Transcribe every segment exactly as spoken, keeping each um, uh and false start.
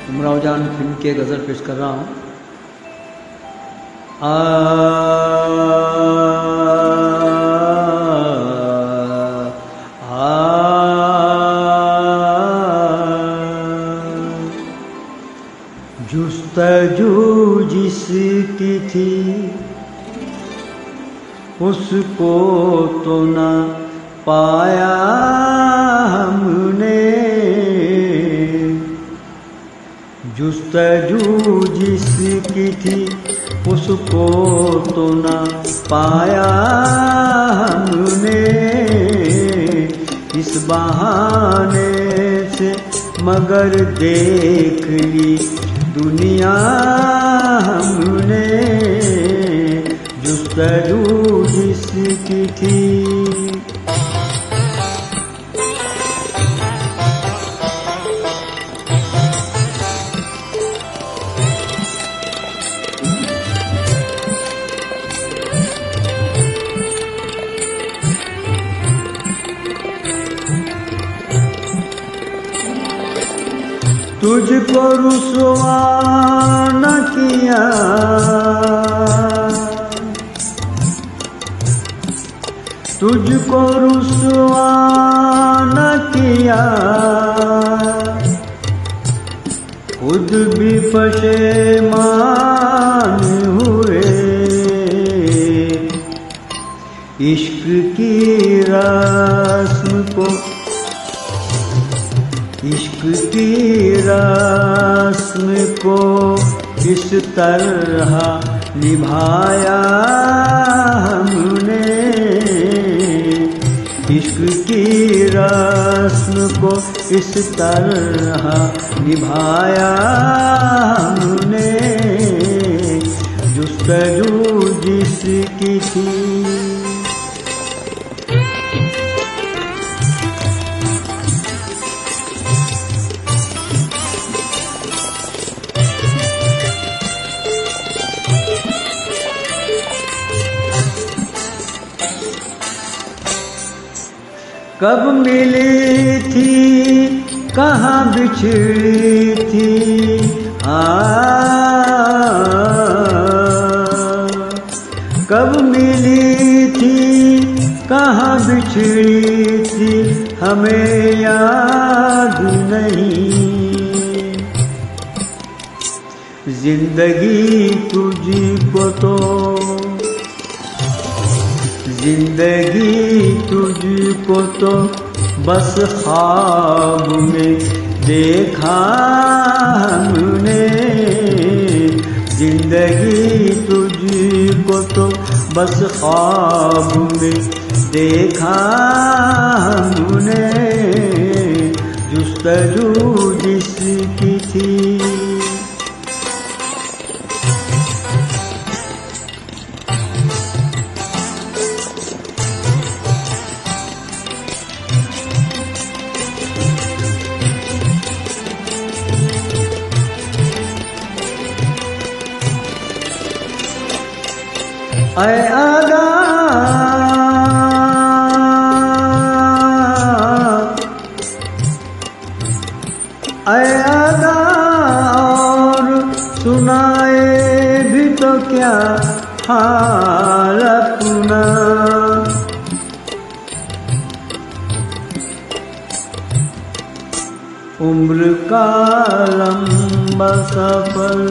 उमराव जान फिल्म के गज़ल पेश कर रहा हूँ। आ जुस्तजू जिसकी थी उसको तो न पाया हमने, जुस्तजू जिसकी थी उसको तो न पाया हमने, इस बहाने से मगर देख ली दुनिया हमने, जुस्तजू जिसकी थी। तुझको रुसवा न किया, तुझको रुसवा न किया, खुद भी पशेमान हुए, इश्क की रस्म को, इश्क की रस्म को इस तरह निभाया हमने, इश्क की रस्म को इस तरह निभाया हमने, जुस्तजू जिसकी थी। कब मिली थी कहाँ बिछड़ी थी, आ कब मिली थी कहाँ बिछड़ी थी, हमें याद नहीं, जिंदगी तुझको तो, जिंदगी तुझको तो बस ख्वाब में देखा हमने, जिंदगी तुझको तो बस ख्वाब में देखा हमने, जुस्तजू जिसकी थी। ऐ आगा ऐ आगा और सुनाए भी तो क्या हाल अपना, उम्र का लंबा सफर,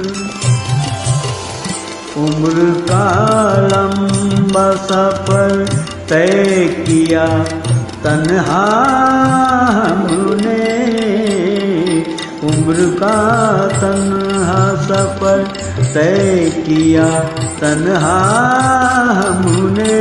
उम्र का लंबा सफर तय किया तन्हा हमने, उम्र का तन्हा सफर तय किया तन्हा हमने,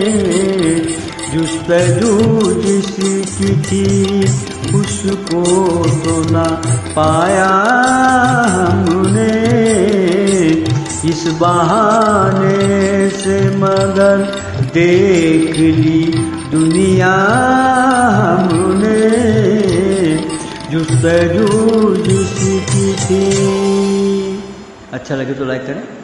जुस्तजू जिसकी थी उसको तो न पाया हमने, इस बहाने से मगर देख ली दुनिया हमने, जुस्तजू जिसकी थी। अच्छा लगे तो लाइक करें।